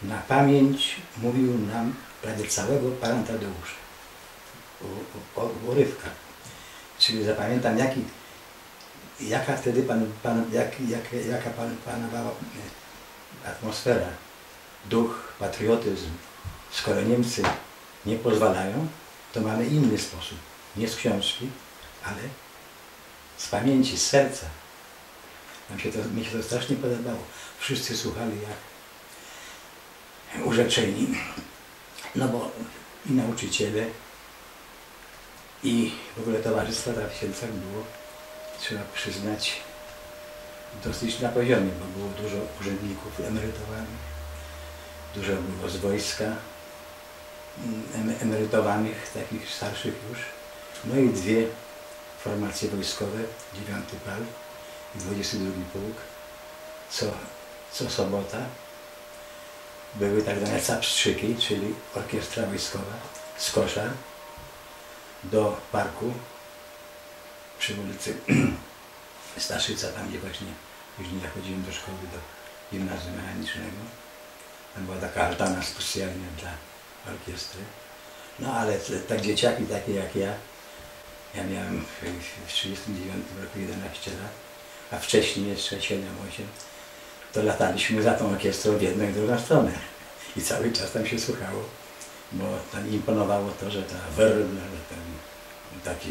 na pamięć mówił nam prawie całego pana Tadeusza. Urywka. Czyli zapamiętam, jaka wtedy jaka panowała atmosfera, duch, patriotyzm. Skoro Niemcy nie pozwalają, to mamy inny sposób. Nie z książki, ale z pamięci, z serca. Mi się to strasznie podobało. Wszyscy słuchali jak urzeczeni. No bo i nauczyciele, i w ogóle towarzystwa w Siedlcach było, trzeba przyznać, dosyć na poziomie, bo było dużo urzędników emerytowanych, dużo było z wojska emerytowanych, takich starszych już, no i dwie formacje wojskowe, 9 PAL i 22 Pułk, co sobota były tak zwane capstrzyki, czyli orkiestra wojskowa z Koszar do parku przy ulicy Staszyca, tam gdzie właśnie później ja chodziłem do szkoły, do gimnazjum mechanicznego. Tam była taka altana specjalnie dla orkiestry. No ale tak dzieciaki takie jak ja miałem w 1939 roku 11 lat, a wcześniej jeszcze 7-8, to lataliśmy za tą orkiestrą w jedną i drugą stronę. I cały czas tam się słuchało, bo tam imponowało to, że ta werbla, że ten taki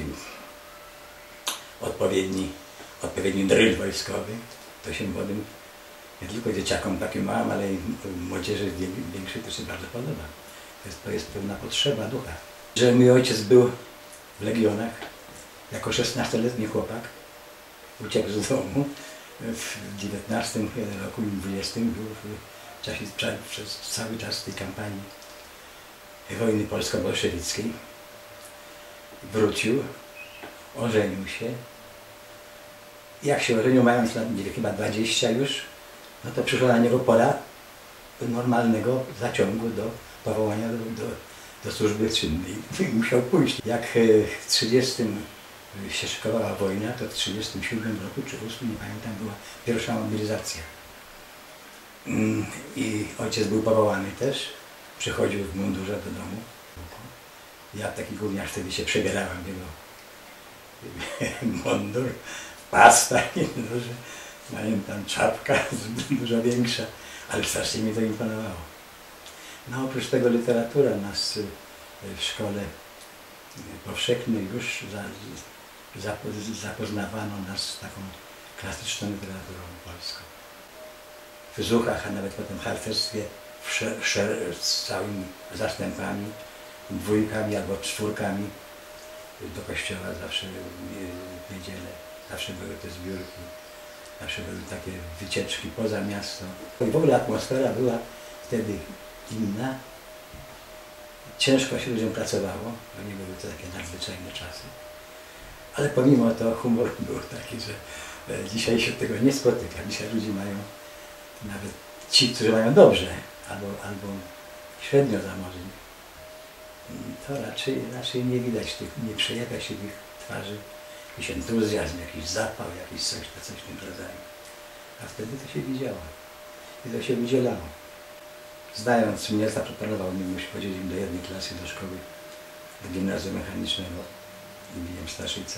odpowiedni dryl wojskowy, to się młodym, nie tylko dzieciakom takim małym, ale i młodzieży większej to się bardzo podoba. To jest pewna potrzeba ducha. Że mój ojciec był w Legionach jako 16-letni chłopak, uciekł z domu w 19 roku i 20 był w czasie, przez cały czas tej kampanii wojny polsko-bolszewickiej. Wrócił, ożenił się. Jak się ożenił, mając lat, nie wiem, chyba 20 już, no to przyszła na niego pora normalnego zaciągu do powołania do służby czynnej. Musiał pójść. Jak w 30 się szykowała wojna, to w 37 roku czy 8, nie pamiętam, była pierwsza mobilizacja. I ojciec był powołany też, przychodził w mundurze do domu. Ja taki gówniarz wtedy się przebierałem w jego mundur, pasta, pamiętam, czapka dużo większa, ale strasznie mi to imponowało. No oprócz tego literatura nas w szkole powszechnej już zapoznawano nas z taką klasyczną literaturą polską. W Zuchach, a nawet potem w harcerstwie z całymi zastępami, dwójkami albo czwórkami do kościoła zawsze w niedzielę, zawsze były te zbiórki, zawsze były takie wycieczki poza miasto. I w ogóle atmosfera była wtedy inna. Ciężko się ludziom pracowało, bo nie były to takie nadzwyczajne czasy. Ale pomimo to humor był taki, że dzisiaj się tego nie spotyka. Dzisiaj ludzie mają, nawet ci, którzy mają dobrze, albo średnio zamożni, to raczej nie widać nie przejawia się w ich twarzy jakiś entuzjazm, jakiś zapał, jakiś coś w tym rodzaju. A wtedy to się widziało i to się udzielało. Znając mnie, zaproponował mi, musi chodzić do jednej klasy do szkoły, do gimnazjum mechanicznego imieniem Staszyca.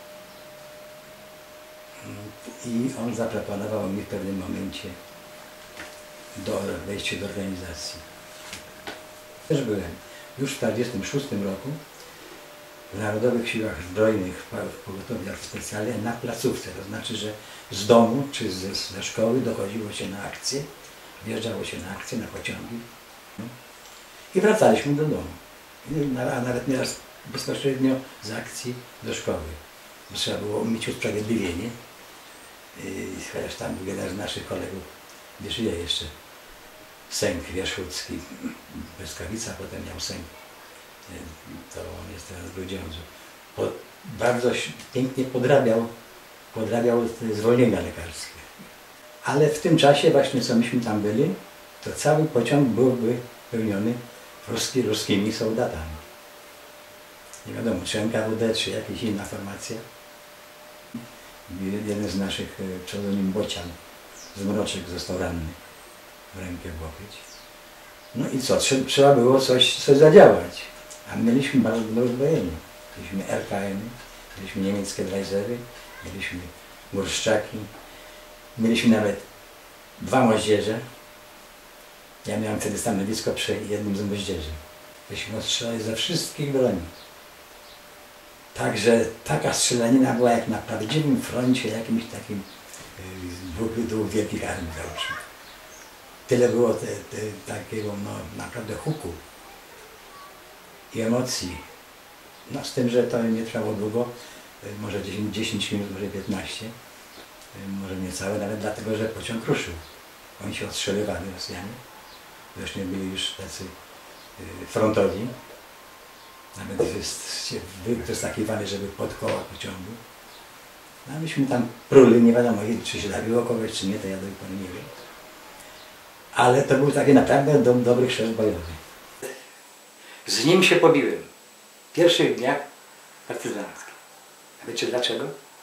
I on zaproponował mi w pewnym momencie wejście do organizacji. Też byłem już w 1946 roku w Narodowych Siłach Zbrojnych, w pogotowiach specjalnych na placówce. To znaczy, że z domu czy ze szkoły dochodziło się na akcję, wjeżdżało się na akcję, na pociągi i wracaliśmy do domu. A nawet nieraz bezpośrednio z akcji do szkoły. Bo trzeba było mieć usprawiedliwienie. Chociaż tam był jeden z naszych kolegów, nie żyje jeszcze, Sęk Wierzchódzki, Błyskawica, potem miał Sęk, to on jest teraz w Grudziądzu. Bardzo pięknie podrabiał zwolnienia lekarskie. Ale w tym czasie właśnie, co myśmy tam byli, to cały pociąg byłby pełniony ruskimi soldatami. Nie wiadomo, czy NKWD, czy jakaś inna formacja. Jeden z naszych, pseudonim Bocian, z Mroczek, został ranny w rękę, w łokieć. No i co, trzeba było coś zadziałać. A mieliśmy bardzo dobre uzbrojenie. Mieliśmy RKM, mieliśmy niemieckie Dreisery, mieliśmy Murszczaki, mieliśmy nawet 2 moździerze. Ja miałem wtedy stanowisko przy jednym z moździerzy. Myśmy strzelali ze wszystkich broni. Także taka strzelanina była jak na prawdziwym froncie jakimś takim dwóch wielkich armii załóżmy. Tyle było takiego naprawdę huku i emocji. No z tym, że to nie trwało długo, może 10 minut, może 15, może niecałe, nawet dlatego, że pociąg ruszył. Oni się odstrzelywali, Rosjanie. Zresztą byli już tacy frontowi. Nawet był wyskakiwany, żeby pod koła pociągu. No a myśmy tam pruli, nie wiadomo, czy się zabiło kogoś, czy nie, to ja do tej pory nie wiem. Ale to był taki naprawdę dobry chrzest bojowy. Z nim się pobiłem w pierwszych dniach partyzanckich. A wiecie dlaczego?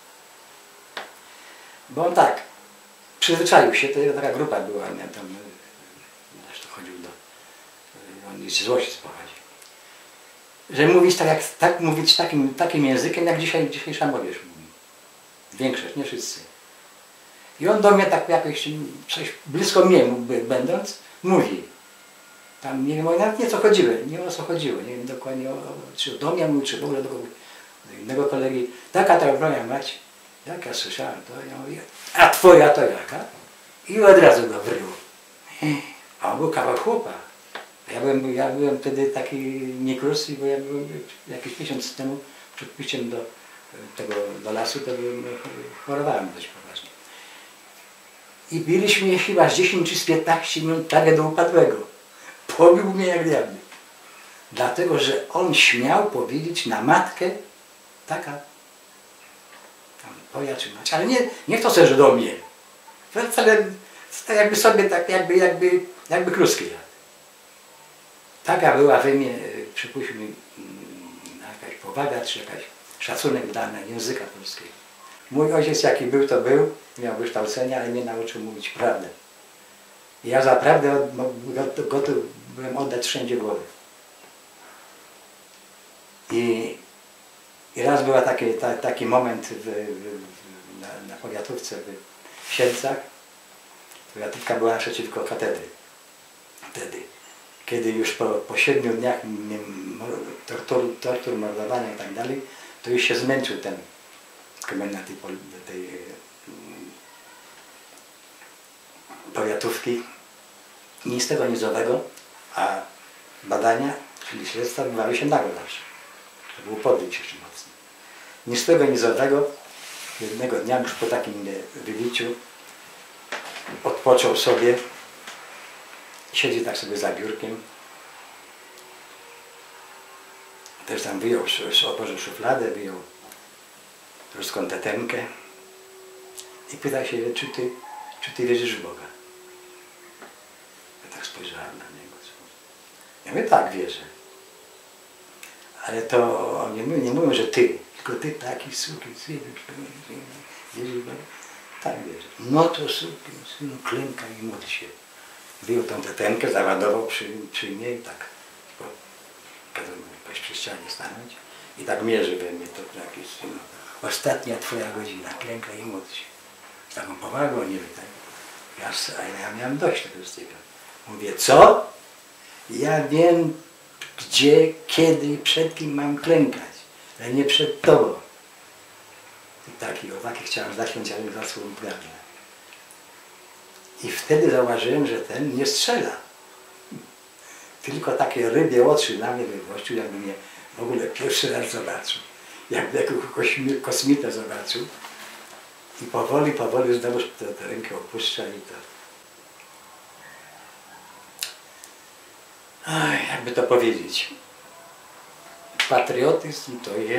Bo on tak, przyzwyczaił się, to taka grupa była, on tam zresztą chodził on z Złosic pochodzi. Że mówić mówić takim językiem, jak dzisiejsza młodzież mówi. Większość, nie wszyscy. I on do mnie tak jakoś coś blisko mnie będąc, mówi. Tam nie wiem nawet nie co chodziło, nie o co chodziło, nie wiem dokładnie czy do mnie mówi, czy w ogóle do innego kolegi. Taka ta broń mać, jak ja słyszałem, to ja mówię, a twoja to jaka? I od razu go wryło. A on był kawał chłopa. Ja byłem wtedy taki niekrusy, bo ja byłem jakiś miesiąc temu przed pójściem do lasu, to chorowałem dość poważnie. I biliśmy chyba z 10 czy z 15 minut tak do upadłego. Pobił mnie jak diabły. Dlatego, że on śmiał powiedzieć na matkę taka tam poja czy mać, ale nie to też do mnie. Wcale jakby sobie tak jakby kruskie jadł. Taka była we mnie, przypuśćmy, jakaś powaga, czy jakaś szacunek dla języka polskiego. Mój ojciec jaki był, to był, miał wykształcenie, ale mnie nauczył mówić prawdę. I ja za prawdę gotów byłem oddać wszędzie głowę. I raz był taki moment na powiatówce w Siedlcach. Powiatówka była przeciwko katedry. Wtedy. Kiedy już po 7 dniach tortur, mordowania i tak dalej, to już się zmęczył ten komendant tej powiatówki. Nic tego nizowego, a badania, czyli śledztwa, odbywały się nago zawsze. To był podryw jeszcze mocny. Nic tego nizowego, jednego dnia już po takim wybiciu odpoczął sobie. Siedzi tak sobie za biurkiem. Też tam wyjął, otworzył szufladę, wyjął ruską tetemkę i pyta się, czy ty wierzysz w Boga? Ja tak spojrzałem na niego. Ja mówię, tak, wierzę. Ale to nie mówią, że ty, tylko ty taki sukin, wierzysz w Boga? Tak, wierzę. No to sukin, synu, klękaj i módl się. Wyjął tą tetemkę, załadował przy mnie i tak kazał mi przy ścianie stanąć i tak mierzy we mnie to jakieś, no, ostatnia twoja godzina, klękaj i módl się. Z taką powagą, nie wiem, tak. Ja miałem dość tego wszystkiego. Mówię, co? Ja wiem, gdzie, kiedy i przed kim mam klękać, ale nie przed tobą. I o taki chciałem zacząć, ale zasłał gardle. I wtedy zauważyłem, że ten nie strzela. Tylko takie rybie oczy na mnie wywłościł, jakby mnie w ogóle pierwszy raz zobaczył. Jakby jako kosmitę zobaczył. I powoli znowu tę rękę opuszcza i to. Ach, jakby to powiedzieć. Patriotyzm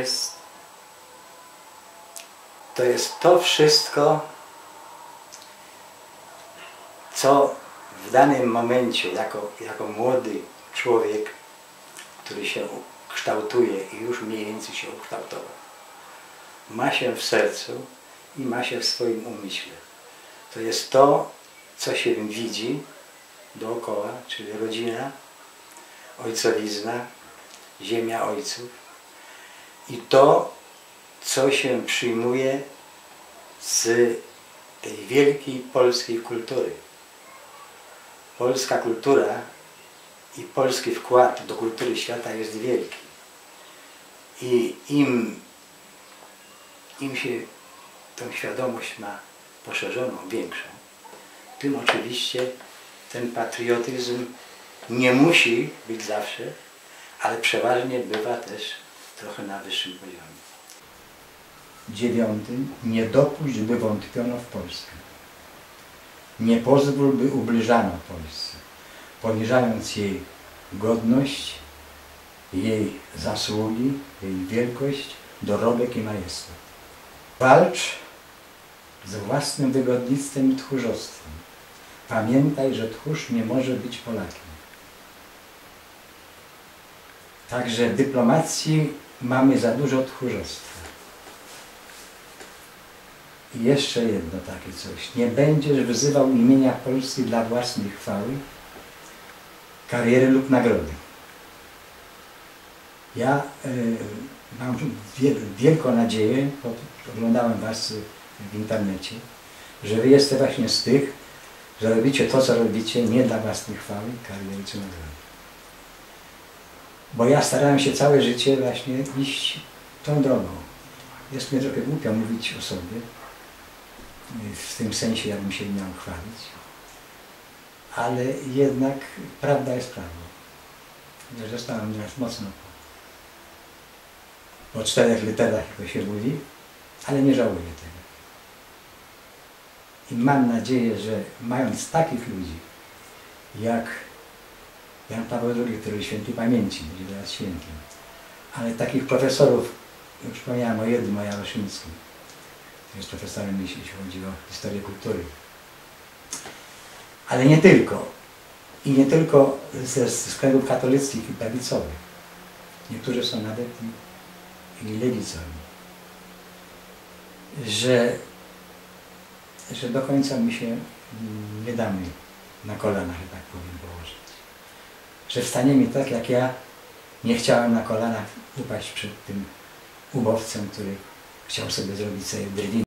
to jest to wszystko, co w danym momencie, jako młody człowiek, który się kształtuje i już mniej więcej się ukształtował, ma się w sercu i ma się w swoim umyśle. To jest to, co się widzi dookoła, czyli rodzina, ojcowizna, ziemia ojców i to, co się przyjmuje z tej wielkiej polskiej kultury. Polska kultura i polski wkład do kultury świata jest wielki. I im się tą świadomość ma poszerzoną, większą, tym oczywiście ten patriotyzm nie musi być zawsze, ale przeważnie bywa też trochę na wyższym poziomie. 9. Nie dopuść, by wątpiono w Polskę. Nie pozwól, by ubliżano Polsce, poniżając jej godność, jej zasługi, jej wielkość, dorobek i majestat. Walcz z własnym wygodnictwem i tchórzostwem. Pamiętaj, że tchórz nie może być Polakiem. Także w dyplomacji mamy za dużo tchórzostwa. I jeszcze jedno takie coś. Nie będziesz wyzywał imienia Polski dla własnej chwały, kariery lub nagrody. Ja mam wielką nadzieję, bo oglądałem was w internecie, że wy jesteście właśnie z tych, że robicie to, co robicie, nie dla własnej chwały, kariery czy nagrody. Bo ja starałem się całe życie właśnie iść tą drogą. Jest mi trochę głupio mówić o sobie, w tym sensie, jakbym się miał chwalić, ale jednak prawda jest prawdą. Zostałem nieraz mocno po 4 literach, jak to się mówi, ale nie żałuję tego. I mam nadzieję, że mając takich ludzi, jak Jan Paweł II, który świętej pamięci, będzie teraz świętym, ale takich profesorów, już wspomniałem o jednym, o Jaroszyńskim, który jest profesorem, jeśli chodzi o historię kultury. Ale nie tylko. I nie tylko ze kręgów katolickich i prawicowych. Niektórzy są nawet i lewicowi. Że do końca my się nie damy na kolanach, że tak powiem, położyć. Że wstaniemy tak, jak ja nie chciałem na kolanach upaść przed tym ubowcem, który chciał sobie zrobić drwin.